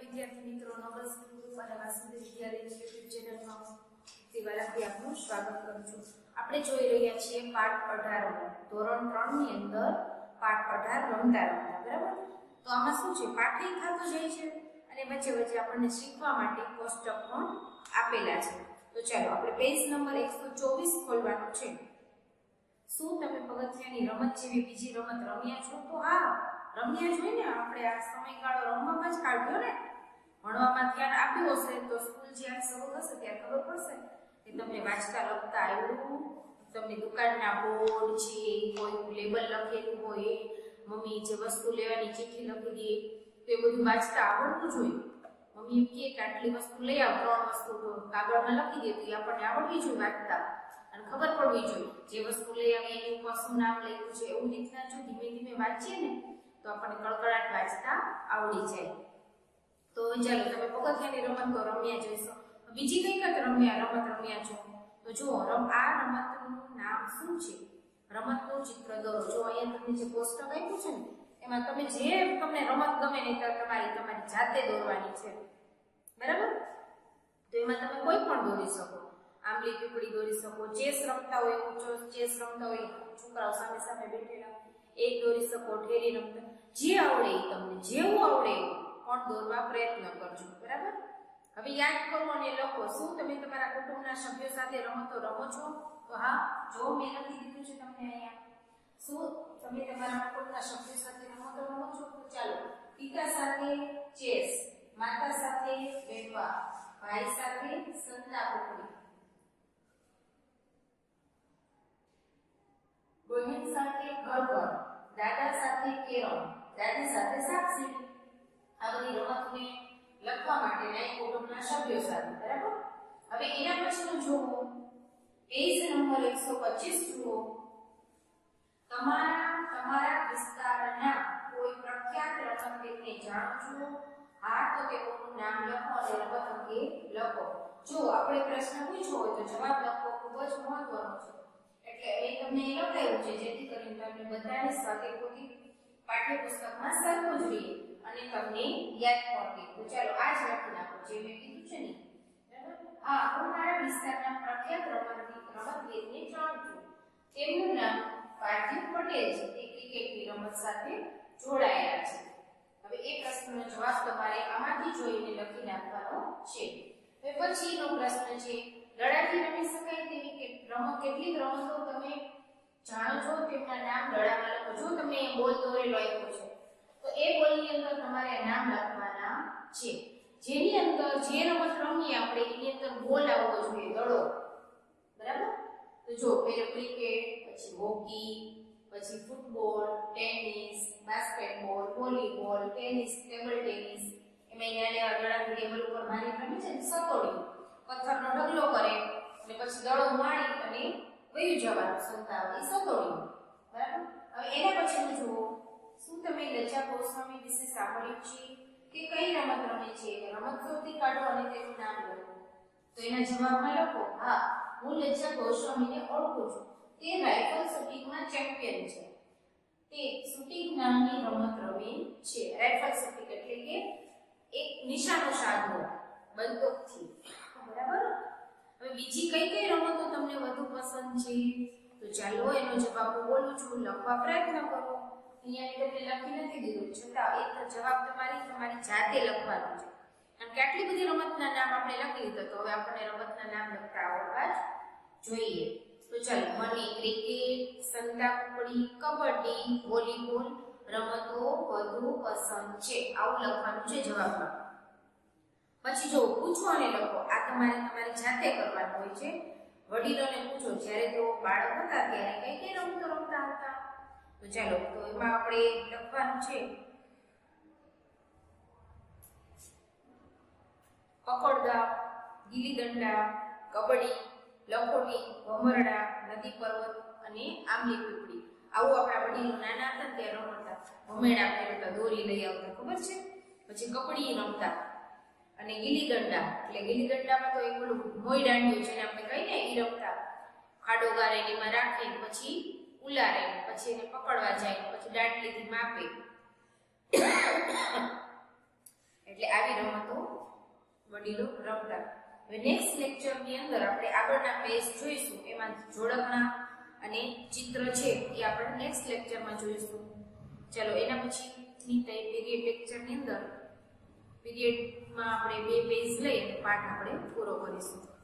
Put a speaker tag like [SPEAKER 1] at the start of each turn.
[SPEAKER 1] વિદ્યાર્થી મિત્રો નમસ્તે અને વાસુદેવ વિદ્યાલય યુટ્યુબ ચેનલમાં દિવાલાથી આપનું સ્વાગત કરું છું। આપણે જોઈ રહ્યા છીએ પાઠ 18 ધોરણ 3 ની અંદર પાઠ 18 રમતા રમતા બરાબર। તો આમાં શું છે પાઠે થતો જાય છે અને વચ્ચે વચ્ચે આપણને શીખવા માટે કોષ્ટક પણ આપેલા છે। તો ચાલો આપણે પેજ નંબર 124 ખોલવાનો છે। શું તમે પગથિયાની રમત જેવી બીજી રમત રમ્યા છો? તો હા રમ્યા જોઈને આપણે આ સમયગાળો રમવામાં જ કાઢ્યો ને। ભણવામાં ધ્યાન આપ્યું હશે તો સ્કૂલ જ્યારે શરૂ થશે ત્યારે ખબર પડશે કે તમને વાંચતા લખતા આવ્યું, તમને દુકાનના બોર્ડ છે, કોઈ લેબલ લખેલું હોય, મમ્મી જે વસ્તુ લેવાની ચિઠ્ઠી લખી દે તો એ બધું વાંચતા આવડવું જોઈએ। મમ્મી એમ કહે કે આટલી વસ્તુ લઈ આવ, 3 વસ્તુ તો કાગળમાં લખી દે તો એ આપણને આવડવી જોઈએ વાંચતા અને ખબર પડવી જોઈએ જે વસ્તુ લઈ આવી એની ઉપર શું નામ લખ્યું છે। એવું રીતના જો ધીમે ધીમે વાંચીએ ને તો આપણને કડકડાટ વાંચતા આવડી જાય। તો ચાલો તમે પગથિયાની રમત તો રમ્યા જઈશો, બીજી કઈ રમત રમ્યા છો? તો જુઓ આ રમતનું નામ શું છે? રમતનું ચિત્ર દોરો। જો અહીંયા તમને જે કોષ્ટક આપ્યું છે ને એમાં તમે જે તમને રમત ગમે ને તમારી જાતે દોરવાની છે બરાબર। તો એમાં તમે કોઈ પણ દોરી શકો, આંબલી પીપળી દોરી શકો, ચેસ રમતા હોય ચેસ રમતા હોય છોકરાઓ સામે સામે બેઠેલા એક દોરી શકો, ઠેરી રમતા જે આવડે એ તમને જેવું આવડે એવું પણ દોરવા પ્રયત્ન કરજો બરાબર। હવે યાદ કરો અને લખો, શું તમે તમારા કુટુંબના સભ્યો સાથે રમતો રમો છો? તો હા જો મેં લખી દીધું છે તમને અહીંયા, શું તમે તમારા કુટુંબના સભ્યો સાથે રમતો રમો છો? તો ચાલો પિતા સાથે ચેસ, માતા સાથે બેટવા, ભાઈ સાથે સંતાકુકડી, બહેન સાથે ઘર, દાદા સાથે કેરમ, દાદી સાથે સાપસીડી। આ બધી રમતને લખવા માટે ના કુટુંબના સભ્યો સાથે બરાબર। હવે એના પછીનું જુઓ પેજ નંબર 125 જુઓ, તમારા વિસ્તારના કોઈ પ્રખ્યાત રમતવીરને જાણો છો? હા તો તેઓનું નામ લખો અને રમત અંગે લખો। જો આપણે પ્રશ્ન પૂછ્યો હોય તો જવાબ લખવો ખૂબ જ મહત્વનો છે, એટલે એ તમને લખાયું છે જેથી કરીને તમને બધાને સ્વાધ્યાયપોથી પાઠ્યપુસ્તકમાં સરખું જ રહે અને તમને યાદ પણ રહે। તો ચાલો આ જ લખી નાખો જે મેં કીધું છે ને બરાબર। હા હું મારા વિસ્તારના પ્રખ્યાત રમતવીરને જાણું છું, તેમનું નામ પાર્થિવ પટેલ છે, તે ક્રિકેટની રમત સાથે જોડાયેલા છે। હવે એ પ્રશ્નનો જવાબ તમારે આમાંથી જોઈને લખી નાખવાનો છે। હવે પછીનો પ્રશ્ન છે દડાથી રમી શકાય તેવી કેટલીક રમતો તમે જાણો છો, તેમના નામ દડામાં લખો। જો તમને બોલ દોરેલો આપ્યો છે તો એ બોલની અંદર તમારે નામ લખવાના છે, જેની અંદર જે રમત રમીએ આપણે એની અંદર બોલ આવવો જોઈએ દડો બરાબર। તો જો પેલો ક્રિકેટ, પછી હોકી, પછી football, tennis, basketball, volleyball, tennis, table tennis, એમાં અહીંયા દડાની ટેબલ ઉપર મારી રમે છે ને સતોડી, પથ્થરનો ઢગલો કરે અને પછી દડો મારી અને વયું જવાનું સંતાવની સતોડી બરાબર। હવે એના પછીનું જુઓ, શું તમે લજ્જા ગોસ્વામી વિશે સાંભળ્યું છે કે કઈ રમત રમે છે? રમત શોધી કાઢો અને તેનું નામ લખો। તો એના જવાબમાં લખો, હા હું લજ્જા ગોસ્વામીને ઓળખું છું, તે રાઇફલ શૂટિંગમાં ચેમ્પિયન છે, તે શૂટિંગ નામની રમત રમે છે। રાઇફલ શૂટિંગ એટલે કે એક નિશાનો સાધવો બંદૂકથી બરાબર। હવે બીજી કઈ રમતો તમને વધુ પસંદ છે? તો ચાલો એનો જવાબ હું બોલું છું, લખવા પ્રયત્ન કરો। અહીંયા તમને લખી નથી દીધું છતાં એક જવાબ તમારી જાતે લખવાનો છે, કારણ કે આટલી બધી રમતના નામ આપણે લખી લીધા તો હવે આપણને રમતના નામ લખતા આવડવા જ જોઈએ। તો ચાલો મને ક્રિકેટ, સંતાકુકડી, કબડ્ડી, વોલીબોલ રમતો વધુ પસંદ છે, આવું લખવાનું છે જવાબમાં। પછી જો પૂછો અને લખો, આ તમારી જાતે કરવાનું હોય છે। વડીલોને પૂછો જ્યારે તેઓ બાળક હતા ત્યારે કઈ રમતો રમતા હતા? તો ચાલો તો એમાં આપણે લખવાનું છે પકડદાવ, ગીલી દંડા, કબડ્ડી, લખોટી, ભમરડા, નદી પર્વત અને આંબલી પીપળી। આવું આપણા વડીલો નાના હતા ત્યારે રમતા, ભમેડા ફેરવતા, દોરી લઈ આવતા ખબર છે, પછી કબડ્ડી રમતા અને ગીલી દંડા એટલે ગીલી દંડામાં તો એક ઓલું મોઈ દાંડિયું જેને આપણે કહીએ ને એ રમતા, ખાડો ગારે એમાં રાખે પછી ઉલારે પછી એને પકડવા જાય પછી દાંડલીથી માપે એટલે આવી રમતો વડીલો રમતા. હવે નેક્સ્ટ લેક્ચર ની અંદર આપણે આગળના પેજ જોઈશું. એમાં જોડકણા અને ચિત્ર છે એ આપણે નેક્સ્ટ લેક્ચરમાં જોઈશું. ચલો એના પછીની પીરિયડ લેક્ચર ની અંદર પીરિયડમાં આપણે 2 પેજ લઈ અને પાઠ આપણે પૂરો કરીશું.